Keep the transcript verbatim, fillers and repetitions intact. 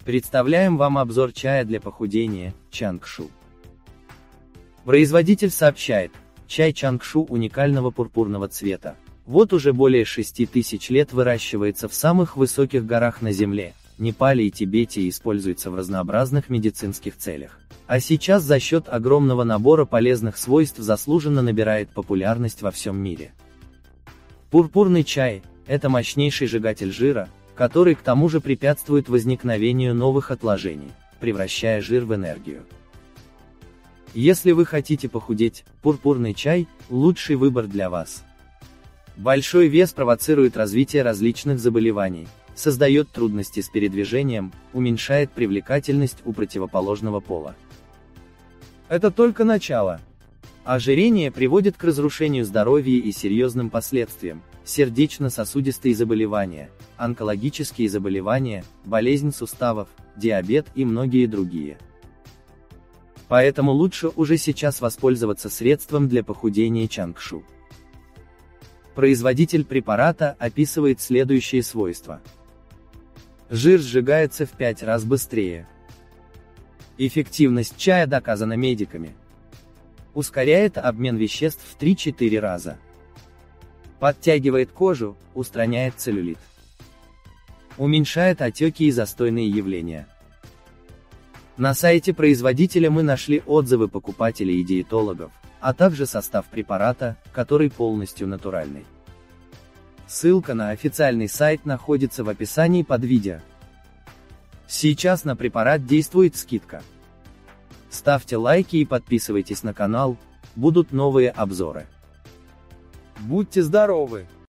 Представляем вам обзор чая для похудения, Чангшу. Производитель сообщает, чай Чангшу уникального пурпурного цвета. Вот уже более шести тысяч лет выращивается в самых высоких горах на Земле, Непале и Тибете и используется в разнообразных медицинских целях. А сейчас за счет огромного набора полезных свойств заслуженно набирает популярность во всем мире. Пурпурный чай – это мощнейший сжигатель жира, который к тому же препятствует возникновению новых отложений, превращая жир в энергию. Если вы хотите похудеть, пурпурный чай – лучший выбор для вас. Большой вес провоцирует развитие различных заболеваний, создает трудности с передвижением, уменьшает привлекательность у противоположного пола. Это только начало. Ожирение приводит к разрушению здоровья и серьезным последствиям: сердечно-сосудистые заболевания, онкологические заболевания, болезнь суставов, диабет и многие другие. Поэтому лучше уже сейчас воспользоваться средством для похудения Чангшу. Производитель препарата описывает следующие свойства. Жир сжигается в пять раз быстрее. Эффективность чая доказана медиками. Ускоряет обмен веществ в три-четыре раза. Подтягивает кожу, устраняет целлюлит. Уменьшает отеки и застойные явления. На сайте производителя мы нашли отзывы покупателей и диетологов, а также состав препарата, который полностью натуральный. Ссылка на официальный сайт находится в описании под видео. Сейчас на препарат действует скидка. Ставьте лайки и подписывайтесь на канал, будут новые обзоры. Будьте здоровы!